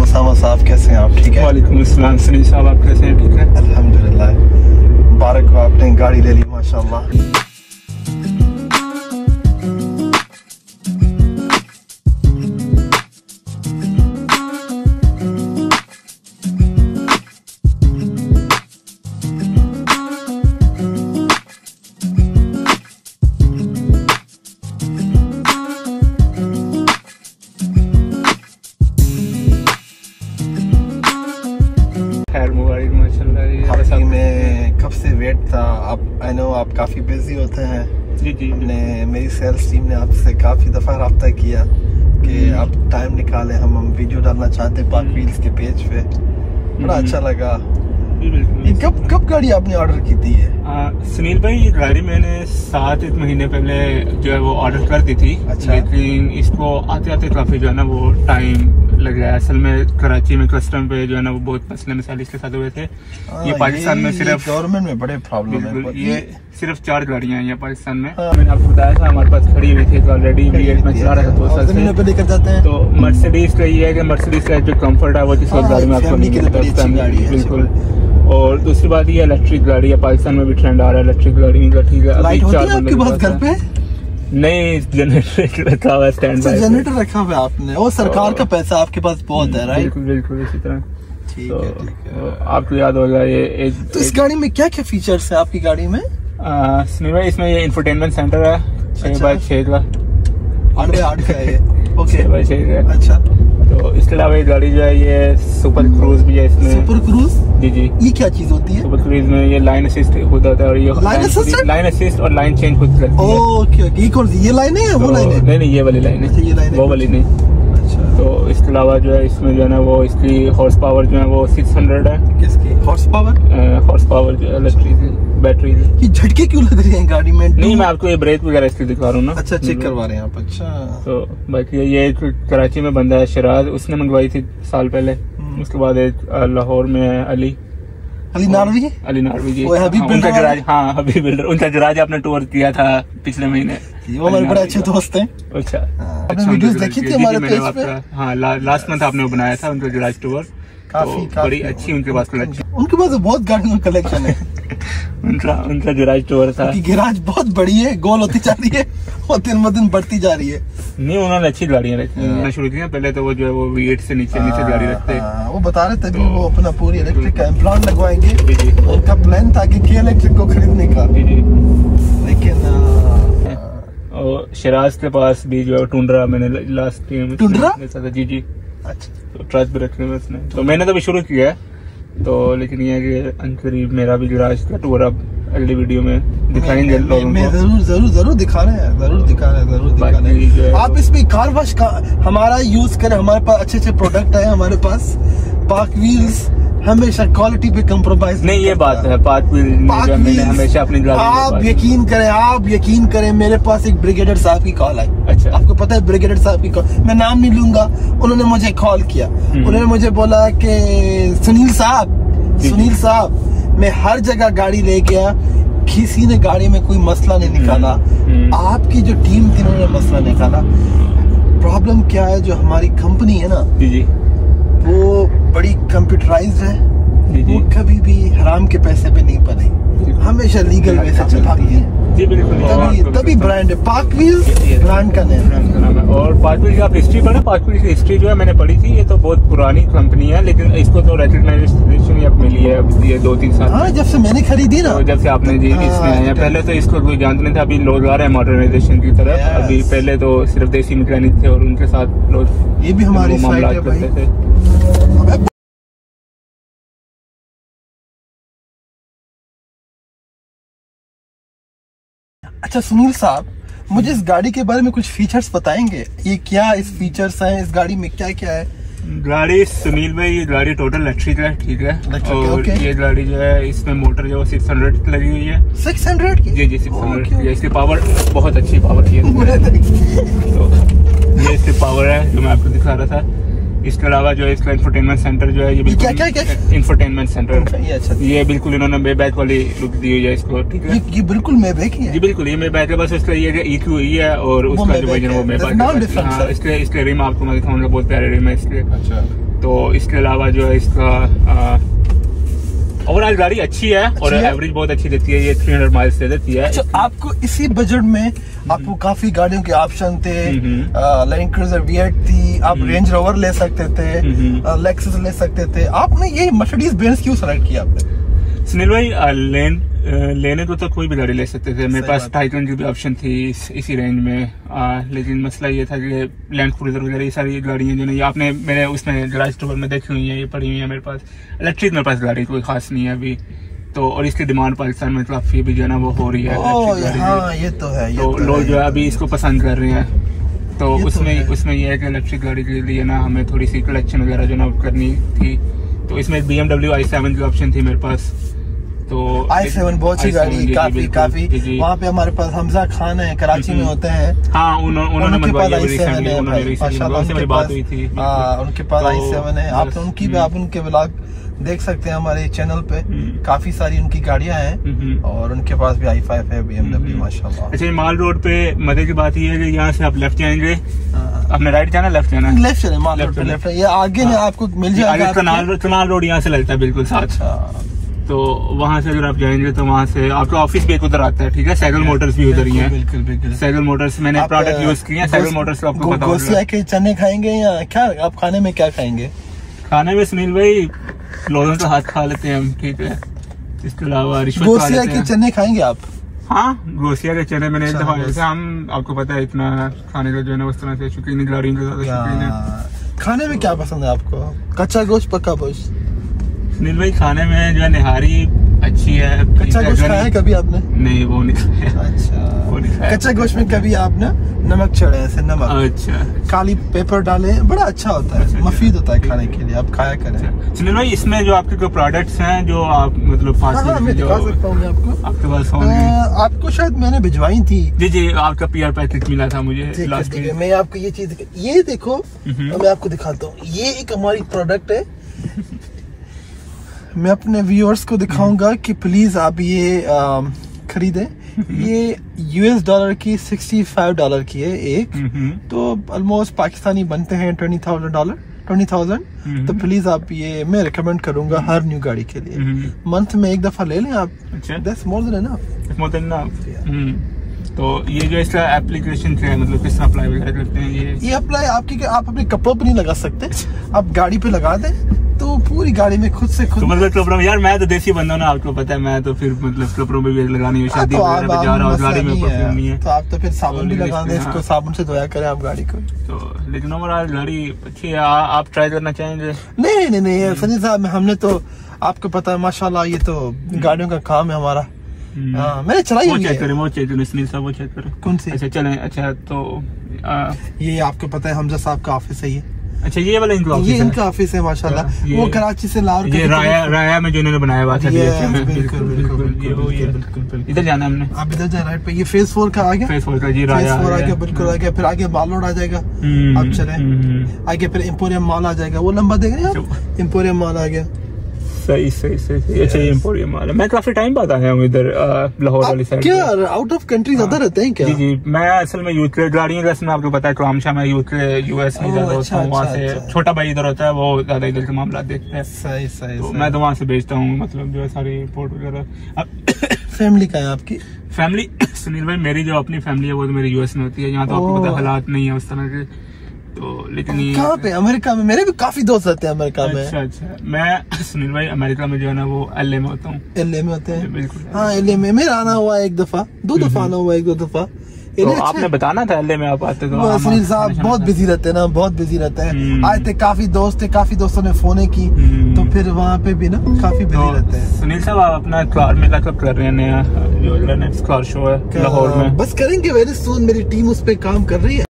उसामा साहब, कैसे हैं आप? ठीक है। वालेकुम अस्सलाम सनी साहब, आप कैसे हैं? ठीक है अल्हम्दुलिल्लाह। मुबारक हो, आपने गाड़ी ले ली माशाल्लाह। में कब से वेट था आप? आई नो आप काफ़ी बिजी होते हैं। जी हमने मेरी सेल्स टीम ने आपसे काफ़ी दफ़ा रब्ता किया कि आप टाइम निकालें, हम वीडियो डालना चाहते हैं पाक व्हील्स के पेज पे। बड़ा अच्छा लगा। ये कब गाड़ी आपने ऑर्डर की थी? सुनील भाई, ये गाड़ी मैंने 7 महीने पहले जो है वो ऑर्डर कर दी थी। अच्छा। लेकिन इसको आते आते काफ़ी जो है ना वो टाइम लग गया। असल में कराची में कस्टम पे जो है ना वो बहुत मसले मसाइल इसके साथ हुए थे। ये पाकिस्तान में सिर्फ गवर्नमेंट में बड़े प्रॉब्लम है। ये सिर्फ 4 गाड़ियाँ हैं पाकिस्तान में। मैंने आपको बताया था हमारे पास खड़ी हुई थी ऑलरेडी, मैं चला रहा था 2 साल से। लेकर जाते हैं तो मर्सिडीज का ये है कि मर्सिडीज का जो कम्फर्ट है वो किसी गाड़ी में आपको नहीं मिलता। बिल्कुल। और दूसरी बात ये इलेक्ट्रिक गाड़ी है, पाकिस्तान में भी ट्रेंड आ रहा है इलेक्ट्रिक गाड़ी का। ठीक है, लाइट होती है आपके पास घर पे? नहीं, जनरेटर रखा हुआ है स्टैंड बाय। जनरेटर रखा हुआ है आपने? और सरकार का पैसा आपके पास बहुत है, राइट? बिल्कुल इसी तरह। ठीक है। आपको याद होगा ये तो इस गाड़ी में क्या क्या फीचर्स है आपकी गाड़ी में? इसमें ये इंफोटेनमेंट सेंटर है 6x6 का। 8x8 का है। ओके 6x6 का। अच्छा। तो इसके अलावा ये गाड़ी जो है ये सुपर क्रूज भी है इसमें। Super cruise? जी। ये क्या चीज होती है? सुपर क्रूज में ये लाइन असिस्ट खुद होता है और ये लाइन असिस्ट और लाइन चेंज खुद करती है। ओके। ये कौन सी, ये लाइन है या वो लाइन है? नहीं, ये वाली लाइन है। ये लाइन है, वो वाली नहीं। अच्छा। तो इसके अलावा जो है इसमें जो है ना वो इसकी हॉर्स पावर जो है वो 600 है। किसकी हॉर्स पावर? हॉर्स पावर जो इलेक्ट्रिक बैटरी। ये झटके क्यों लग रही है गाड़ी में? नहीं, मैं आपको ये ब्रेक वगैरह इसकी दिखा रहा हूँ ना। अच्छा, चेक करवा रहे हैं आप? अच्छा। तो बाकी ये कराची में बंदा है शिराज, उसने मंगवाई थी साल पहले। उसके बाद एक लाहौर में है अली नारवी जी। उनका गराज, हाँ हबीब बिल्डर, उनका गराज आपने टूर किया था पिछले महीने। वो हमारे बड़े अच्छे दोस्त हैं। अच्छा, आपने वीडियोस देखी थी हमारे पेज पे? हाँ, लास्ट मंथ आपने बनाया था उनका गराज टूर। काफी बड़ी अच्छी उनके पास कलेक्शन। उनके पास बहुत गाड़ियों का कलेक्शन है। उनका गैराज टूर था। गैराज बहुत बड़ी है, गोल होती जा रही है और दिन ब दिन बढ़ती जा रही है। नहीं, उन्होंने अच्छी गाड़ियाँ रखी शुरू की। पहले तो वो जो है वो V8 से नीचे गाड़ी रखते। वो बता रहे थे तो वो अपना पूरी इलेक्ट्रिक का इम्प्लांट लगवाएंगे। उनका प्लान था कि के इलेक्ट्रिक को खरीदने का। लेकिन और शिराज के पास भी जो है टुंड्रा मैंने लास्ट टाइम टुंड्रा। जी। अच्छा। तो ट्रक भी रखने में उसने, तो मैंने तो अभी शुरू किया है। तो लेकिन ये है कि अनकरीब मेरा भी गैराज का टूर अब अगली वीडियो में दिखाएंगे लोगों को। जरूर दिखा रहे हैं, जरूर दिखा रहे हैं। आप इसमें कार वॉश का हमारा यूज करें, हमारे पास अच्छे प्रोडक्ट है हमारे पास। पाक व्हील्स हमेशा क्वालिटी पे कम्प्रोमाइज नहीं, ये बात है। पाक व्हील्स हमेशा अपनी आप यकीन करें मेरे पास एक ब्रिगेडियर साहब की कॉल आई। अच्छा। आपको पता है ब्रिगेडियर साहब की कॉल, मैं नाम नहीं लूंगा, उन्होंने मुझे कॉल किया। उन्होंने मुझे बोला कि सुनील साहब मैं हर जगह गाड़ी ले गया, किसी ने गाड़ी में कोई मसला नहीं निकाला। आपकी जो टीम थी उन्होंने मसला निकाला। प्रॉब्लम क्या है, जो हमारी कंपनी है ना वो बड़ी कंप्यूटराइज्ड है। वो कभी भी हराम के पैसे पे नहीं पड़ी, हमेशा लीगल वे से चलती है। जी बिल्कुल। तभी ब्रांड है पाक व्हील्स, ब्रांड का नाम है। और पाक व्हील्स की आप हिस्ट्री पढ़े? पाक व्हील्स की हिस्ट्री जो है मैंने पढ़ी थी। ये तो बहुत पुरानी कंपनी है, लेकिन इसको तो रिकॉग्नाइजेशन अब मिली है अब ये 2-3 साल। हाँ, जब से मैंने खरीदी ना, जब से आपने जी इसमें आया। पहले तो इसको कोई जानते नहीं था, अभी लोग आ रहे हैं मॉडर्नाइजेशन की तरफ। अभी पहले तो सिर्फ देसी मैकेनिक थे और उनके साथ लोग ये भी हमारी मामला करते थे। अच्छा सुनील साहब, मुझे इस गाड़ी के बारे में कुछ फीचर्स बताएंगे? ये क्या इस फीचर्स हैं इस गाड़ी में, क्या क्या है? गाड़ी सुनील भाई, ये गाड़ी टोटल इलेक्ट्रिक है। ठीक है। और ये गाड़ी जो है इसमें मोटर जो 600 लगी हुई है। 600 की? जी 600 की। इसकी पावर बहुत अच्छी पावर की है। तो ये इसकी पावर है जो मैं आपको दिखा रहा था। इसके अलावा जो है इसका इंफोटेनमेंट सेंटर जो है ये बिल्कुल क्या इंफोटेनमेंट सेंटर। ये अच्छा, ये बिल्कुल इन्होंने मेबैक वाली लुक दी हुई है इसको। ठीक है। ये बिल्कुल मेबैक ही है। जी बिल्कुल, ये मेबैक है। बस इसका ये EQ है और उसका जो वर्जन वो मेबैक है। इसलिए रिम आपको मैं दिखाऊंगा, बहुत प्यारे रिम है इसके। अच्छा। तो इसके अलावा जो है इसका ओवरऑल गाड़ी अच्छी है और एवरेज बहुत अच्छी देती है, ये 300 माइल्स दे देती है। अच्छा, आपको इसी बजट में आपको काफी गाड़ियों के ऑप्शन थे, लैंड क्रूजर V8 थी, आप रेंज रोवर ले सकते थे, लेक्सस ले सकते थे, आपने ये मर्सिडीज बेंज क्यों सेलेक्ट किया आपने? सुनील भाई लेने को तो कोई भी गाड़ी ले सकते थे, मेरे पास टाइटन की भी ऑप्शन थी इसी रेंज में, लेकिन मसला ये था कि लैंड क्रूजर वगैरह ये सारी गाड़ियाँ जो नहीं आपने मेरे उसमें गैराज स्टोर में देखी हुई है, ये पड़ी हुई है मेरे पास। इलेक्ट्रिक मेरे पास गाड़ी कोई खास नहीं है अभी तो, और इसकी डिमांड पाकिस्तान में काफी भी जो है ना वो हो रही है। हाँ, ये तो है, तो लोग जो है अभी इसको पसंद कर रहे हैं, तो उसमें ये है कि इलेक्ट्रिक गाड़ी के लिए ना हमें थोड़ी सी कलेक्शन वगैरह जो ना करनी थी, तो इसमें BMW i7 की ऑप्शन थी मेरे पास। तो i7 बहुत सी गाड़ी, काफी वहाँ पे हमारे पास हमजा खान है, कराची में होते हैं। हाँ, उन्होंने उनके पास i7 है, उनके पास i7 है। आप उनकी भी आप उनके व्लॉग देख सकते हैं हमारे चैनल पे, काफी सारी उनकी गाड़ियां हैं और उनके पास भी i5 है BMW माशाल्लाह। अच्छा, माल रोड पे मजे की बात ये है कि यहाँ से आप लेफ्ट जाएंगे, आपने राइट जाना लेफ्ट जाना? लेफ्ट चले, माल रोड पे लेफ्ट, ये आगे ना आपको मिल जाएगा। कनाल रोड यहाँ से लगता है बिल्कुल साथ, तो वहाँ से अगर आप जाएंगे तो वहाँ से आपका ऑफिस भी एक उधर आता है, ठीक है। सैगल मोटर्स भी उधर ही है। बिल्कुल सैगल मोटर्स मैंने प्रोडक्ट यूज किए हैं, सैगल मोटर्स का आपको पता होगा। गोसिया के चने खाएंगे या क्या? आप खाने में क्या खाएंगे? खाने में सुनील भाई लोगों का हाथ खा लेते हैं हम, ठीक है। इसके अलावा रिश्वत गोसिया के चने खाएंगे आप? हाँ, गोसिया के चने मैंने हम आपको पता है इतना खाने का जो है ना उस तरह से शौकीन गाड़ियों का ज्यादा शौकीन है। खाने में क्या पसंद है आपको? कच्चा गोश्त, पक्का गोश्त? सुनील भाई खाने में जो है निहारी अच्छी है। कच्चा गोश्त खाया है कभी आपने? नहीं, वो नहीं खाया। अच्छा, वो नहीं खाया। कच्चा गोश्त में कभी आपने नमक चढ़े ऐसे नमक, अच्छा, काली पेपर डाले, बड़ा अच्छा होता है, मफीद होता है खाने के लिए, आप खाया करें। सुनील भाई इसमें जो आपके जो प्रोडक्ट्स हैं जो आप मतलब मैं दिखा सकता हूँ आपको, आपके पास होंगे। आपको शायद मैंने भिजवाई थी। जी, आपका PR पैकेट मिला था मुझे लास्ट वीक। मैं आपको ये चीज, ये देखो मैं आपको दिखाता हूँ, ये एक हमारी प्रोडक्ट है। मैं अपने व्यूअर्स को दिखाऊंगा कि प्लीज आप ये खरीदें। ये $US की $65 की है एक, तो ऑलमोस्ट पाकिस्तानी बनते हैं $20,000। तो प्लीज आप ये मैं रिकमेंड करूंगा हर न्यू गाड़ी के लिए। मंथ में एक दफा ले लें आप, दैट्स मोर देन इनफ। तो ये जो इसका एप्लीकेशन है मतलब किस तरह अप्लाई वगैरह करते हैं? ये अप्लाई आप अपने कपड़ों पे नहीं लगा सकते, आप गाड़ी पे लगा दें तो पूरी गाड़ी में खुद से खुद। तो मतलब कपड़ों में, यार मैं तो देसी बंदा हूं ना, आपको पता है, मैं तो फिर मतलब कपड़ों पे भी लगानी है, शादी वगैरह पे जा रहा हूं, गाड़ी में परफ्यूम नहीं है तो आप तो फिर साबुन भी लगा दें, इसको साबुन से धोया करें आप गाड़ी को। तो लेकिन ओवरऑल गाड़ी अच्छी है, आप ट्राई करना चाहेंगे? नहीं सनी साहब, हमने तो आपको पता है माशाल्लाह, ये तो गाड़ियों का काम है हमारा। मैंने चलाई वो चेक करें सुनील साहब, वो चेक करें कौन सी? अच्छा चलें। अच्छा, तो ये आपको पता है हमजा साहब का ऑफिस है ये। अच्छा, ये वाला इनका ऑफिस है? ये इनका ऑफिस है माशाल्लाह। वो कराची से लाहौर ये राया में जो इन्होंने बनाया हुआ था। बिल्कुल इधर जाना हमने, आप इधर जाए राइट पे, ये फेज 4 का आ गया। फेज 4 का जी, राया आ गया, बिल्कुल आ गया। फिर आगे माल रोड आ जाएगा, आप चले आगे, फिर एम्पोरियम मॉल आ जाएगा, वो लंबा देख रहे हैं आप, एम्पोरियम मॉल आ गया। सही। अच्छा, ये एम्पोरियम मॉल है। मैं काफी टाइम बाद आया हूँ इधर लाहौर वाली साइड। क्या आउट ऑफ कंट्री ज्यादा रहते हैं क्या? जी, मैं असल में यूथ के गाड़ियाँ जैसे आपको पता है क्रामशाह में यूथ के US में ज्यादा होता हूँ, वहाँ से छोटा भाई इधर होता है, वो ज्यादा इधर के मामला देखते हैं। सही। तो मैं तो वहाँ से भेजता हूँ, मतलब जो है सारी रिपोर्ट वगैरह। फैमिली का है आपकी? फैमिली सुनील भाई मेरी जो अपनी फैमिली है वो तो मेरी US में होती है, यहाँ तो आपको पता हालात नहीं है उस तरह के। तो लेकिन कहाँ पे? अमेरिका में? मेरे भी काफी दोस्त रहते हैं अमेरिका में। अच्छा, मैं सुनील भाई अमेरिका में जो है ना वो LA में होता हूँ। LA में होते हैं? बिल्कुल। हाँ, LA में मेरा आना हुआ एक दफा, 2 दफा आना हुआ, 1-2 दफा। तो आपने बताना था LA में आप आते तो। सुनील साहब बहुत बिजी रहते हैं ना, बहुत बिजी रहते हैं। आए थे, काफी दोस्त थे, काफी दोस्तों ने फोन की, तो फिर वहाँ पे भी ना काफी बिजी रहते हैं। सुनील साहब आप अपना कार मेला कब कर रहे हैं? नया जो नेक्स्ट कार शो है लाहौर में? बस करेंगे वेरी सून, मेरी टीम उस पे काम कर रही है।